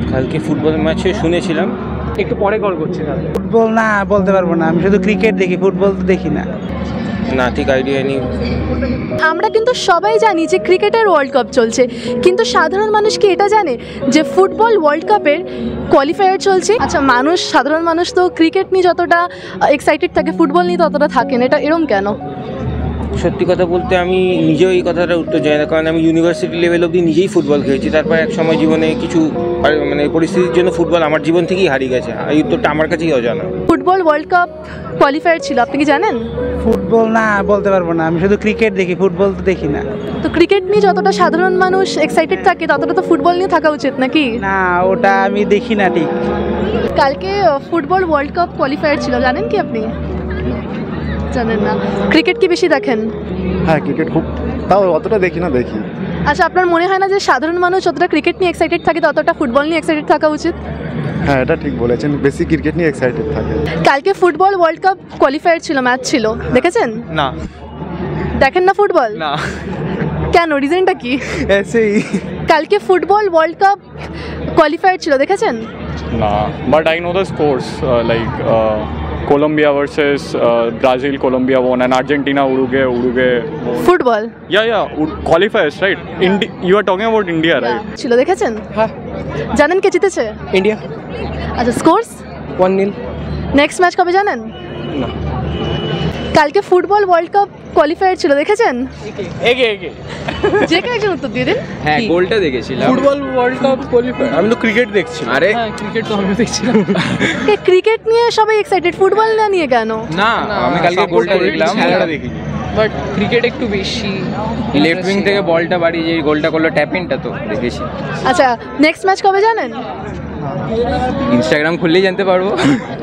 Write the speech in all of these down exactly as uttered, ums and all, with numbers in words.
কালকে ফুটবল ম্যাচে শুনেছিলাম, একটু পরে কল করছি। তাহলে ফুটবল না বলতে পারবো না, আমি শুধু ক্রিকেট দেখি, ফুটবল তো দেখি না। না ঠিক আইডিয়া নেই। আমরা কিন্তু সবাই জানি যে ক্রিকেটের ওয়ার্ল্ড কাপ চলছে, কিন্তু সাধারণ মানুষ কি এটা জানে যে ফুটবল ওয়ার্ল্ড কাপের কোয়ালিফায়ার চলছে? আচ্ছা, মানুষ সাধারণ মানুষ তো ক্রিকেট নিয়ে যতটা এক্সাইটেড থাকে ফুটবল নিয়ে ততটা থাকে না, এটা এরম কেন? সত্যি কথা বলতে আমি নিজেও এই কথাটা উত্তর জানি না, কারণ আমি ইউনিভার্সিটি লেভেল অবধি নিজেই ফুটবল খেলেছি। তারপর এক সময় জীবনে কিছু মানে পরিস্থিতির জন্য ফুটবল আমার জীবন থেকেই হারিয়ে গেছে। এই উত্তরটা আমার কাছেই অজানা। ফুটবল ওয়ার্ল্ড কাপ কোয়ালিফায়ার ছিল, আপনি কি জানেন? ফুটবল না বলতে পারবো না, আমি শুধু ক্রিকেট দেখি, ফুটবল তো দেখি না। তো ক্রিকেট নিয়ে যতটা সাধারণ মানুষ এক্সাইটেড থাকে ততটা তো ফুটবল নিয়ে থাকা উচিত নাকি? না, ওটা আমি দেখি না ঠিক। কালকে ফুটবল ওয়ার্ল্ড কাপ কোয়ালিফায়ার ছিল, জানেন কি আপনি? জানেন না। ক্রিকেট কি বেশি দেখেন? হ্যাঁ, ক্রিকেট খুব, তাও অতটা দেখি না, দেখি। আচ্ছা, আপনার মনে হয় না যে সাধারণ মানুষ যতটা ক্রিকেট নিয়ে এক্সাইটেড থাকে ততটা ফুটবল নিয়ে এক্সাইটেড থাকা উচিত? হ্যাঁ, এটা ঠিক বলেছেন, বেশি ক্রিকেট নিয়ে এক্সাইটেড থাকে। কালকে ফুটবল ওয়ার্ল্ড কাপ কোয়ালিফায়ার ছিল, ম্যাচ ছিল, দেখেছেন? না। দেখেন না ফুটবল? না। কেন, রিজনটা কি? এসেই। কালকে ফুটবল ওয়ার্ল্ড কাপ কোয়ালিফায়ার ছিল, দেখেছেন? না, but I know the scores, uh, like uh, Colombia versus uh, Brazil, Colombia won, and Argentina, Uruguay, Uruguay won. Football? Yeah, yeah, Ur- qualifiers, right? Indi- you are talking about India, right? ছিল, দেখেছেন? হ্যাঁ। জানেন কে জিতেছে? India আচ্ছা, scores? One nil. Next match কবে জানেন? না। কালকে ফুটবল ওয়ার্ল্ড কাপ কোয়ালিফায়ার ছিল, দেখেছেন? এগে এগে যে কেউ একজন উত্তর দিয়ে দিন। হ্যাঁ, গোলটা দেখেছিলাম। ফুটবল ওয়ার্ল্ড কাপ কোয়ালিফায়ার, আমি তো ক্রিকেট দেখছি। আরে ক্রিকেট তো আমি দেখছিলাম। ক্রিকেট নিয়ে সবাই এক্সাইটেড, ফুটবল না নিয়ে কেন? না, আমি কালকে গোলটা দেখলাম, খেলাটা দেখি। বাট ক্রিকেট একটু বেশি। লেফট উইং থেকে বলটা বাড়ি যে গোলটা করলো ট্যাপিংটা তো দেখেছি। আচ্ছা, নেক্সট ম্যাচ কবে জানেন? ইনস্টাগ্রাম খুললেই জানতে পারবো।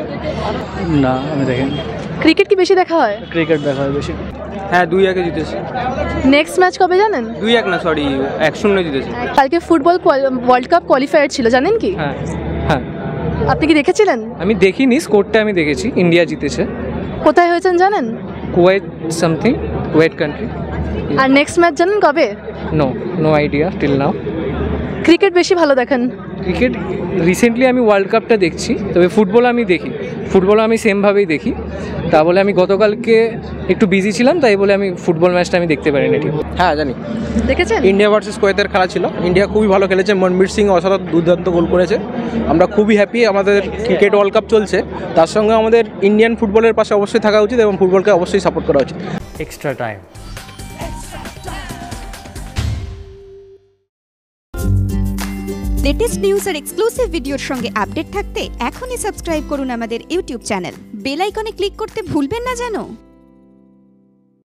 না, আমি দেখিনি। ক্রিকেট কি বেশি দেখা হয়? ক্রিকেট দেখা হয় বেশি। হ্যাঁ, দুই একে জিতেছে। নেক্সট ম্যাচ কবে জানেন? দুই এক না, সরি, এক শূন্য জিতেছে। কালকে ফুটবল ওয়ার্ল্ড কাপ কোয়ালিফায়ার ছিল, জানেন কি? হ্যাঁ হ্যাঁ, আপনি কি দেখেছিলেন? আমি দেখিনি, স্কোরটা আমি দেখেছি, ইন্ডিয়া জিতেছে। কোথায় হয়েছেন জানেন? Kuwait something, Kuwait country. আর নেক্সট ম্যাচ জানেন কবে? No no idea till now. Cricket বেশি ভালো দেখেন? ক্রিকেট রিসেন্টলি আমি ওয়ার্ল্ড কাপটা দেখছি, তবে ফুটবল আমি দেখি, ফুটবল আমি সেমভাবেই দেখি। তা বলে আমি গতকালকে একটু বিজি ছিলাম, তাই বলে আমি ফুটবল ম্যাচটা আমি দেখতে পারিনি ঠিক। হ্যাঁ, জানি। দেখেছেন? ইন্ডিয়া ভার্সেস কুয়েতের খেলা ছিল, ইন্ডিয়া খুবই ভালো খেলেছে, মনবীর সিং অসাধারণ দুর্দান্ত গোল করেছে। আমরা খুবই হ্যাপি, আমাদের ক্রিকেট ওয়ার্ল্ড কাপ চলছে, তার সঙ্গে আমাদের ইন্ডিয়ান ফুটবলের পাশে অবশ্যই থাকা উচিত এবং ফুটবলকে অবশ্যই সাপোর্ট করা উচিত। Extra time. লেটেস্ট নিউজ আর এক্সক্লুসিভ ভিডিওর সঙ্গে আপডেট থাকতে এখনই সাবস্ক্রাইব করুন আমাদের ইউটিউব চ্যানেল। বেল আইকনে ক্লিক করতে ভুলবেন না যেন।